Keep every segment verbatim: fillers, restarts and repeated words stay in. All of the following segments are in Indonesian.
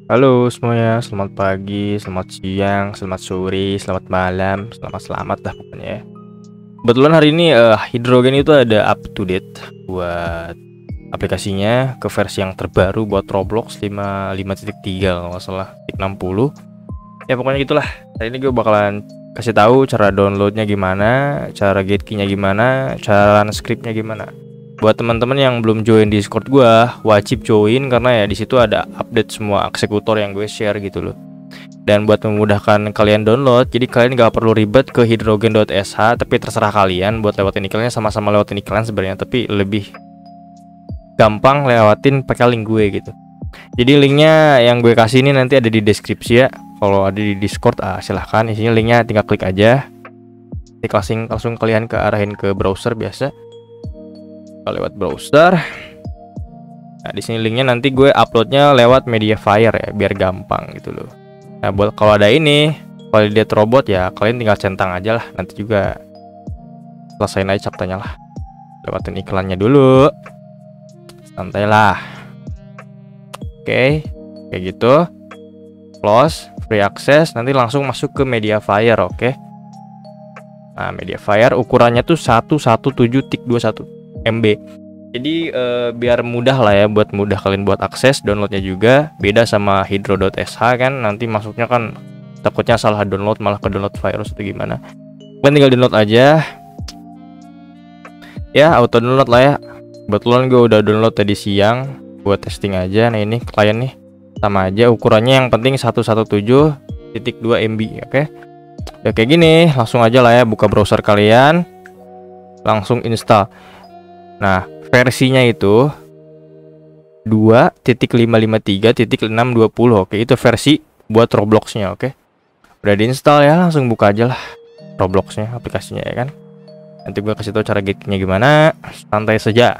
Halo semuanya, selamat pagi, selamat siang, selamat sore, selamat malam, selamat-selamat dah pokoknya ya. Kebetulan hari ini uh, Hidrogen itu ada up to date buat aplikasinya ke versi yang terbaru buat Roblox lima puluh lima titik tiga kalau nggak salah, enam puluh. Ya pokoknya gitulah. Hari ini gue bakalan kasih tahu cara downloadnya gimana, cara get key-nya gimana, cara run script-nya gimana. Buat teman-teman yang belum join Discord gua, wajib join karena ya di situ ada update semua eksekutor yang gue share gitu loh. Dan buat memudahkan kalian download, jadi kalian gak perlu ribet ke hidrogen dot s h, tapi terserah kalian buat lewatin iklannya, sama-sama lewatin iklan sebenarnya, tapi lebih gampang lewatin pakai link gue gitu. Jadi linknya yang gue kasih ini nanti ada di deskripsi ya. Kalau ada di Discord, ah, silahkan isinya linknya tinggal klik aja. Nanti langsung langsung kalian ke arahin ke browser biasa. Lewat browser. Nah, di sini linknya nanti gue uploadnya lewat Mediafire ya, biar gampang gitu loh. Nah, buat kalau ada ini, validate robot ya, kalian tinggal centang aja lah. Nanti juga selesain aja chapternya lah. Lewatin iklannya dulu. Santai lah. Oke, kayak gitu. Close, free access, nanti langsung masuk ke Mediafire, oke. Nah, Mediafire ukurannya tuh seratus tujuh belas titik dua puluh satu M B. Jadi eh, biar mudah lah ya, buat mudah kalian buat akses, downloadnya juga beda sama hidro dot s h kan, nanti masuknya kan takutnya salah download malah ke download virus atau gimana. Kalian tinggal download aja ya, auto download lah ya. Kebetulan gue udah download tadi siang buat testing aja. Nah ini klien nih sama aja, ukurannya yang penting seratus tujuh belas titik dua M B, oke. Ya kayak gini, langsung aja lah ya, buka browser kalian, langsung install. Nah, versinya itu dua titik lima lima tiga titik enam dua nol. Oke, itu versi buat Robloxnya, oke. Udah diinstal ya, langsung buka aja lah Robloxnya, aplikasinya ya kan. Nanti gue kasih tau cara get-nya gimana, santai saja.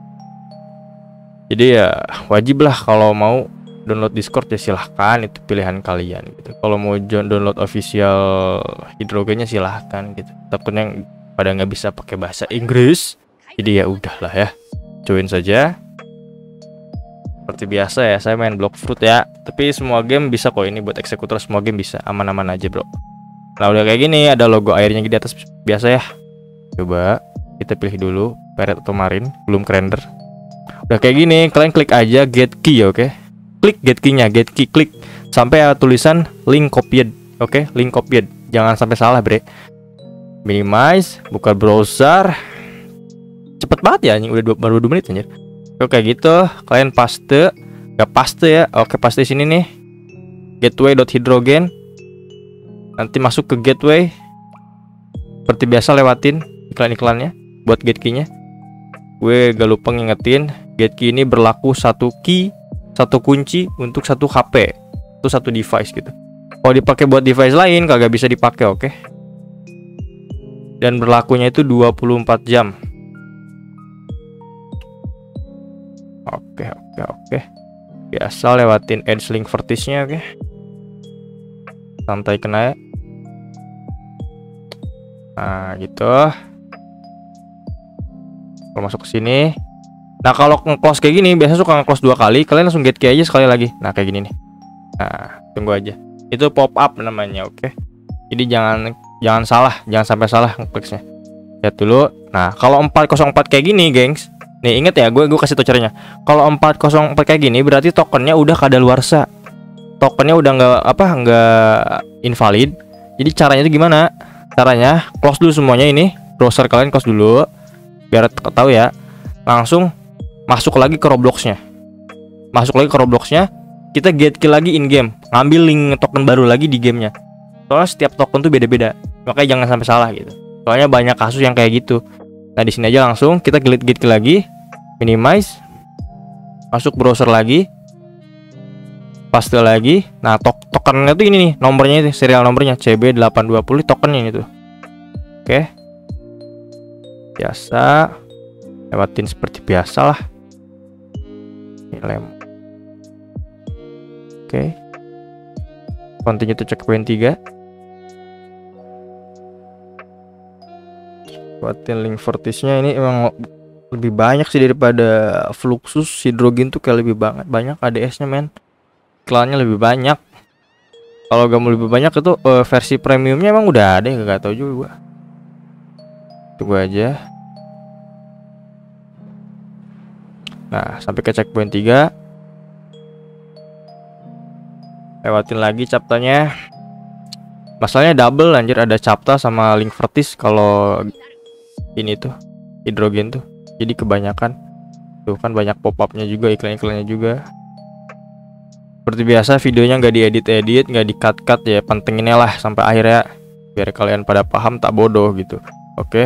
Jadi ya wajib lah kalau mau download Discord ya silahkan, itu pilihan kalian gitu. Kalau mau download official hidrogennya silahkan gitu. Takutnya pada nggak bisa pakai bahasa Inggris. Jadi ya udahlah ya, join saja. Seperti biasa ya, saya main Bloxfruit ya. Tapi semua game bisa kok, ini buat eksekutor semua game bisa, aman-aman aja bro. Nah udah kayak gini, ada logo airnya di atas biasa ya. Coba kita pilih dulu Parrot atau Marine, belum render. Udah kayak gini, kalian klik aja get key, oke. Okay? Klik get key-nya, get key, klik sampai ada tulisan link copied, oke, okay? Link copied, jangan sampai salah bre. Minimize, buka browser. Cepet banget ya, udah dua, baru dua menit anjir. Oke kayak gitu, kalian paste, gak paste ya, oke paste sini nih, gateway.hydrogen. Nanti masuk ke gateway. Seperti biasa lewatin iklan-iklannya buat get key-nya. Gue gak lupa ngingetin, get key ini berlaku satu key, satu kunci untuk satu H P, itu satu device gitu. Kalau dipakai buat device lain kagak bisa dipakai, oke. Dan berlakunya itu dua puluh empat jam. Oke, oke, oke. Biasa lewatin edge link vertice-nya, oke. Santai kena ya. Nah, gitu. Kalau masuk ke sini. Nah, kalau nge-close kayak gini, biasa suka nge-close dua kali, kalian langsung get key aja sekali lagi. Nah, kayak gini nih. Nah, tunggu aja. Itu pop up namanya, oke. Jadi jangan jangan salah, jangan sampai salah ngekliknya. Lihat dulu. Nah, kalau empat nol empat kayak gini, gengs. Nih inget ya, gue gue kasih tau caranya. Kalau empat nol empat kayak gini berarti tokennya udah kadaluarsa. Tokennya udah nggak apa nggak invalid. Jadi caranya itu gimana? Caranya close dulu semuanya ini. Browser kalian close dulu. Biar tahu ya. Langsung masuk lagi ke Robloxnya. Masuk lagi ke Robloxnya. Kita get key lagi in game. Ngambil link token baru lagi di gamenya. Soalnya setiap token tuh beda-beda. Makanya jangan sampai salah gitu. Soalnya banyak kasus yang kayak gitu. Nah di sini aja langsung kita get get lagi, minimize, masuk browser lagi, paste lagi. Nah tok tokennya tuh ini nih, nomornya itu serial nomornya C B delapan dua nol tokennya ini tuh. Oke, biasa lewatin seperti biasa lah. Lem. Oke, continue to checkpoint tiga. Buatin link vertice-nya ini emang lebih banyak sih daripada Fluxus. Hidrogen tuh kayak lebih banget banyak A D S-nya men. iklannya lebih banyak. Kalau gak mau lebih banyak itu uh, versi premiumnya emang udah ada ya, gak tau juga gua. Tunggu aja. Nah, sampai ke checkpoint tiga. Lewatin lagi chaptanya. Masalahnya double anjir, ada chapter sama link vertis kalau ini tuh hidrogen tuh. Jadi kebanyakan. Tuh kan banyak pop-upnya juga, iklan-iklannya juga. Seperti biasa videonya nggak diedit-edit, nggak di-cut-cut ya, pentinginnya lah sampai akhir ya, biar kalian pada paham tak bodoh gitu. Oke.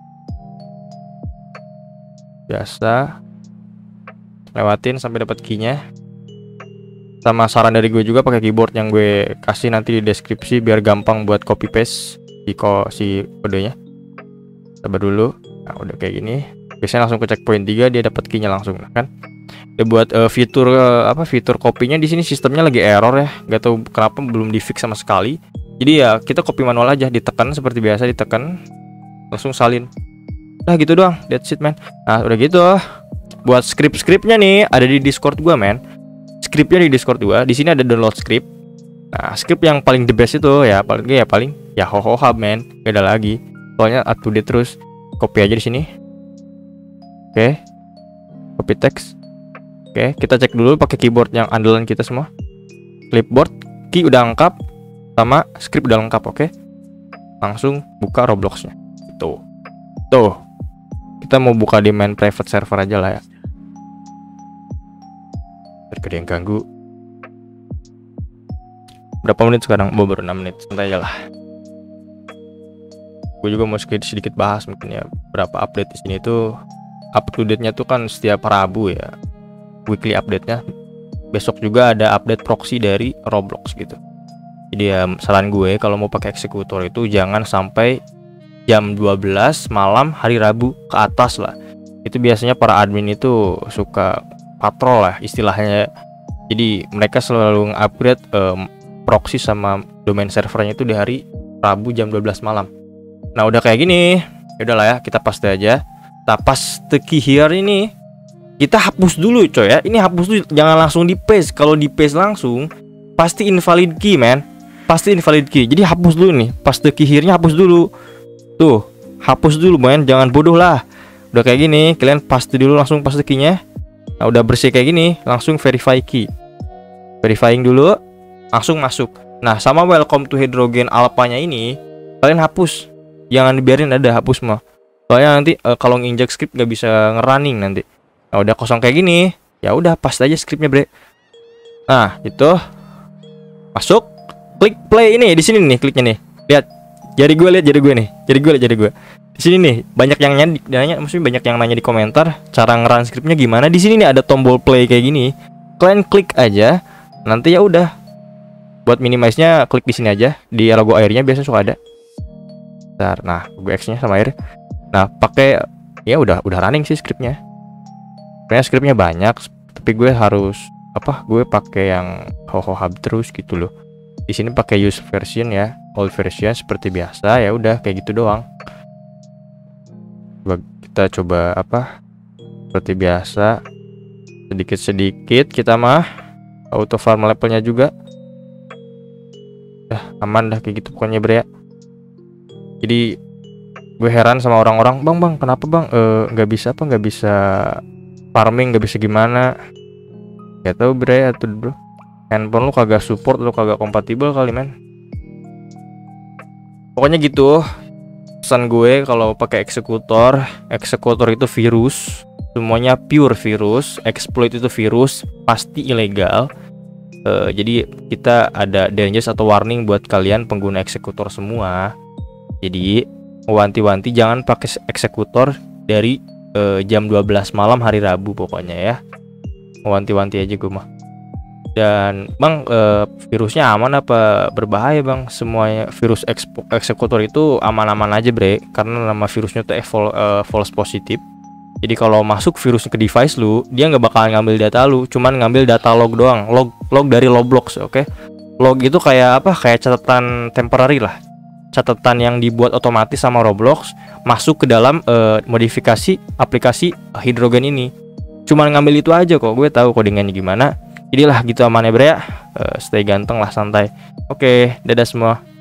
Biasa. Lewatin sampai dapat key-nya. Sama saran dari gue juga pakai keyboard yang gue kasih nanti di deskripsi biar gampang buat copy paste si ko si kodenya. Sabar dulu. Nah, udah kayak gini. Biasanya langsung ke checkpoint tiga, dia dapat key-nya langsung, nah, kan. Dia buat uh, fitur uh, apa fitur kopinya di sini sistemnya lagi error ya. Gak tahu kenapa belum di fix sama sekali. Jadi ya kita copy manual aja, ditekan seperti biasa, ditekan langsung salin. Nah gitu doang, that's it man. Nah udah gitu. Buat script-scriptnya nih ada di Discord gua man. Scriptnya di Discord gua. Di sini ada download script. Nah script yang paling the best itu ya paling ya paling ya Hoho Hub man. Gak ada lagi. Soalnya up to date terus. Copy aja di sini. Oke. Copy text. Oke, kita cek dulu pakai keyboard yang andalan kita semua. Clipboard, key udah lengkap, sama script udah lengkap, oke. Langsung buka Robloxnya. Tuh, tuh. Kita mau buka di main private server aja lah ya. Biar gak ada yang ganggu. Berapa menit sekarang? Oh, baru enam menit. Santai aja lah. Gue juga mau sedikit sedikit bahas mungkin ya. Berapa update di sini tuh. Up to date-nya tuh kan setiap Rabu ya. Weekly update-nya. Besok juga ada update proxy dari Roblox gitu. Jadi ya saran gue kalau mau pakai eksekutor itu jangan sampai jam dua belas malam hari Rabu ke atas lah. Itu biasanya para admin itu suka patrol lah istilahnya. Jadi mereka selalu upgrade um, proxy sama domain servernya itu di hari Rabu jam dua belas malam. Nah udah kayak gini, ya udahlah ya kita paste aja. Kita paste key here ini. Kita hapus dulu coy ya. Ini hapus dulu, jangan langsung di paste. Kalau di paste langsung pasti invalid key man. Pasti invalid key. Jadi hapus dulu nih. Paste key here-nya hapus dulu. Tuh, hapus dulu man, jangan bodoh lah. Udah kayak gini, kalian paste dulu langsung paste key-nya. Nah, udah bersih kayak gini, langsung verify key. Verifying dulu, langsung masuk. Nah, sama welcome to hydrogen alpha-nya ini kalian hapus. Jangan dibiarin ada, hapus mah. Soalnya nanti uh, kalau nginjek script nggak bisa ngerunning nanti. Nah, udah kosong kayak gini, ya udah paste aja scriptnya bre. Nah itu masuk, klik play ini di sini nih kliknya nih. Lihat, jari gue lihat jari gue nih, jari gue lihat jari gue. Di sini nih banyak yang nanya, nanya, maksudnya banyak yang nanya di komentar cara ngerun scriptnya gimana. Di sini nih ada tombol play kayak gini, kalian klik aja. Nanti ya udah, buat minimize-nya klik di sini aja, di logo airnya biasanya suka ada. Bentar, nah logo X-nya sama air. Nah pakai ya udah udah running sih scriptnya. Sebenarnya scriptnya banyak, tapi gue harus apa? Gue pakai yang Hoho Hub terus gitu loh. Di sini pakai use version ya, old version seperti biasa ya udah kayak gitu doang. Coba kita coba apa? Seperti biasa, sedikit-sedikit kita mah auto farm levelnya juga. Dah aman dah kayak gitu pokoknya bre ya. Jadi gue heran sama orang-orang, bang bang kenapa bang nggak e, bisa apa nggak bisa farming, nggak bisa gimana? Gak tau bre atau bro, handphone lu kagak support, lu kagak kompatibel kali men. Pokoknya gitu. Pesan gue kalau pakai eksekutor, eksekutor itu virus, semuanya pure virus, exploit itu virus, pasti ilegal. Uh, jadi kita ada dangers atau warning buat kalian pengguna eksekutor semua. Jadi wanti-wanti jangan pakai eksekutor dari uh, jam dua belas malam hari Rabu pokoknya ya. Wanti-wanti aja gue mah. Dan bang, uh, virusnya aman apa berbahaya bang? Semuanya virus eksekutor itu aman-aman aja bre, karena nama virusnya tuh uh, false positive. Jadi kalau masuk virus ke device lu, dia nggak bakal ngambil data lu, cuman ngambil data log doang, log log dari Roblox, oke? Okay? Log itu kayak apa? Kayak catatan temporary lah, catatan yang dibuat otomatis sama Roblox, masuk ke dalam uh, modifikasi aplikasi hidrogen ini. Cuman ngambil itu aja kok, gue tahu codingannya gimana. Jadilah gitu amannya bre ya. Uh, stay ganteng lah, santai. Oke, dadah semua.